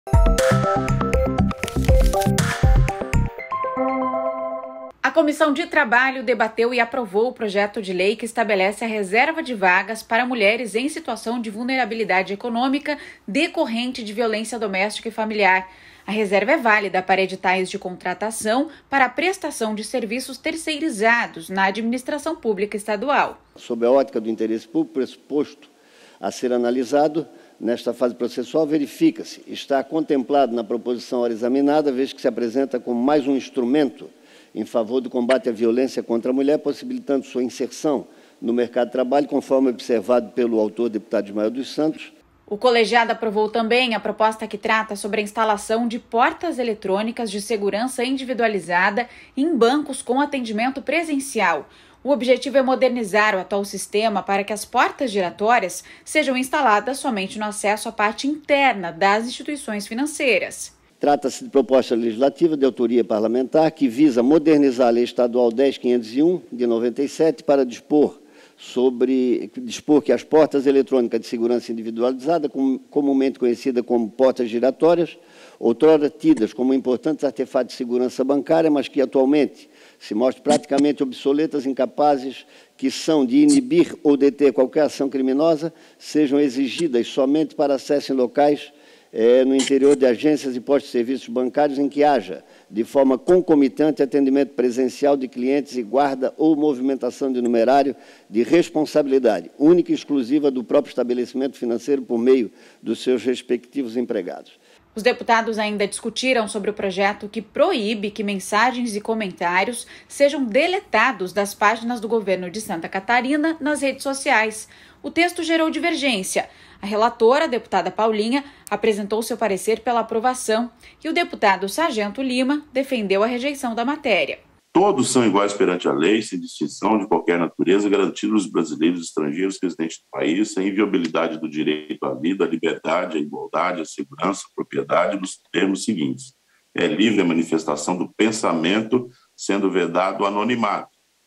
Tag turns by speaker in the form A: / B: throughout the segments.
A: A Comissão de Trabalho debateu e aprovou o projeto de lei que estabelece a reserva de vagas para mulheres em situação de vulnerabilidade econômica decorrente de violência doméstica e familiar. A reserva é válida para editais de contratação para a prestação de serviços terceirizados na administração pública estadual.
B: Sob a ótica do interesse público, pressuposto a ser analisado, nesta fase processual, verifica-se, está contemplado na proposição ora examinada, vez que se apresenta como mais um instrumento em favor do combate à violência contra a mulher, possibilitando sua inserção no mercado de trabalho, conforme observado pelo autor, deputado Ismael dos Santos.
A: O colegiado aprovou também a proposta que trata sobre a instalação de portas eletrônicas de segurança individualizada em bancos com atendimento presencial. O objetivo é modernizar o atual sistema para que as portas giratórias sejam instaladas somente no acesso à parte interna das instituições financeiras.
B: Trata-se de proposta legislativa de autoria parlamentar que visa modernizar a Lei Estadual 10.501, de 97, para dispor que as portas eletrônicas de segurança individualizada, comumente conhecidas como portas giratórias, outrora tidas como importantes artefatos de segurança bancária, mas que atualmente se mostram praticamente obsoletas, incapazes que são de inibir ou deter qualquer ação criminosa, sejam exigidas somente para acesso em locais no interior de agências e postos de serviços bancários em que haja, de forma concomitante, atendimento presencial de clientes e guarda ou movimentação de numerário de responsabilidade única e exclusiva do próprio estabelecimento financeiro por meio dos seus respectivos empregados.
A: Os deputados ainda discutiram sobre o projeto que proíbe que mensagens e comentários sejam deletados das páginas do governo de Santa Catarina nas redes sociais. O texto gerou divergência. A relatora, a deputada Paulinha, apresentou seu parecer pela aprovação e o deputado Sargento Lima defendeu a rejeição da matéria.
C: Todos são iguais perante a lei, sem distinção de qualquer natureza, garantindo aos brasileiros e estrangeiros residentes do país a inviolabilidade do direito à vida, à liberdade, à igualdade, à segurança, à propriedade, nos termos seguintes. É livre a manifestação do pensamento, sendo vedado o anonimato.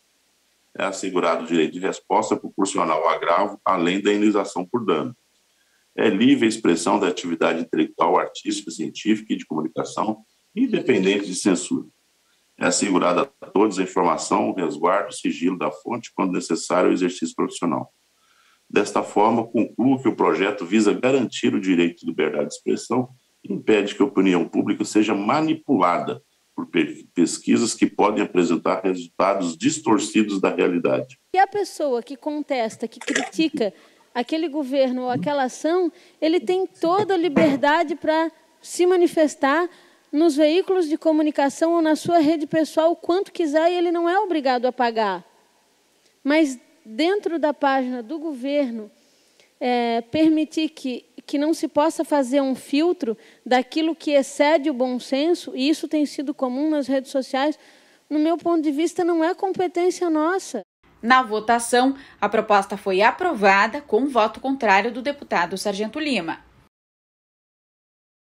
C: É assegurado o direito de resposta proporcional ao agravo, além da indenização por dano. É livre a expressão da atividade intelectual, artística, científica e de comunicação, independente de censura. É assegurada a todos a informação, o resguardo, o sigilo da fonte, quando necessário, o exercício profissional. Desta forma, concluo que o projeto visa garantir o direito de liberdade de expressão e impede que a opinião pública seja manipulada por pesquisas que podem apresentar resultados distorcidos da realidade.
D: E a pessoa que contesta, que critica aquele governo ou aquela ação, ele tem toda a liberdade para se manifestar nos veículos de comunicação ou na sua rede pessoal o quanto quiser e ele não é obrigado a pagar. Mas dentro da página do governo, permitir que não se possa fazer um filtro daquilo que excede o bom senso, e isso tem sido comum nas redes sociais, no meu ponto de vista, não é competência nossa.
A: Na votação, a proposta foi aprovada com o voto contrário do deputado Sargento Lima.